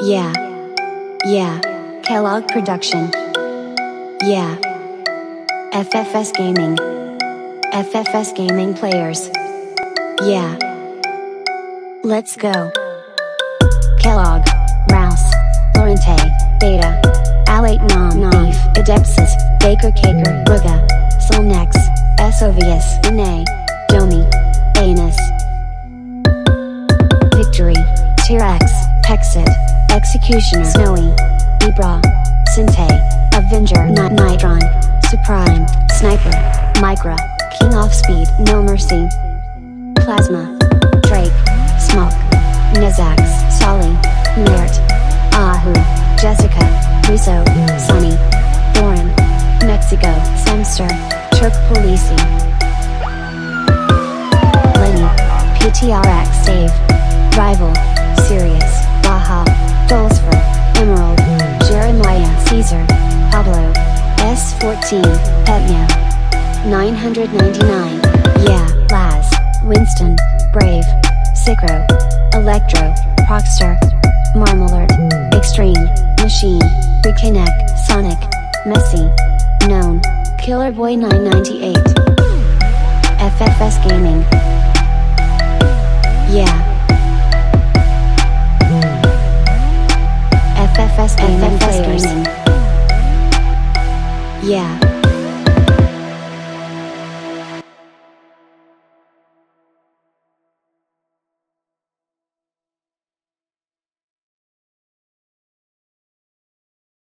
Yeah. Yeah. Kellogg Production. Yeah. FFS Gaming. FFS Gaming Players. Yeah. Let's go. Kellogg, Rouse, Lorente, Beta, Alate Nom Beef, Adepsis, Baker Caker, Buga, Solnex, Esovius, Ine, Domi, Anus, Victory, T-Rex, Hexit, Executioner, Snowy, Ibra, Sinte, Avenger, Nitron, Supreme, Sniper, Micra, King of Speed, No Mercy, Plasma, Drake, Smoke, Nizax, Solly, Mert, Ahu, Jessica, Russo, Sunny, Doran, Mexico, Semster, Turk Polisi, Lenny, PTRX Save, Rival, Sirius, Baja, Dulsfer, Emerald, Jeremiah, Caesar, Pablo, S14, Petnia, 999, Yeah, Laz, Winston, Brave, Cicro, Electro, Proxter, Marmalard, Extreme, Machine, Reconnect, Sonic, Messi, Known, Killer Boy 998, FFS Gaming.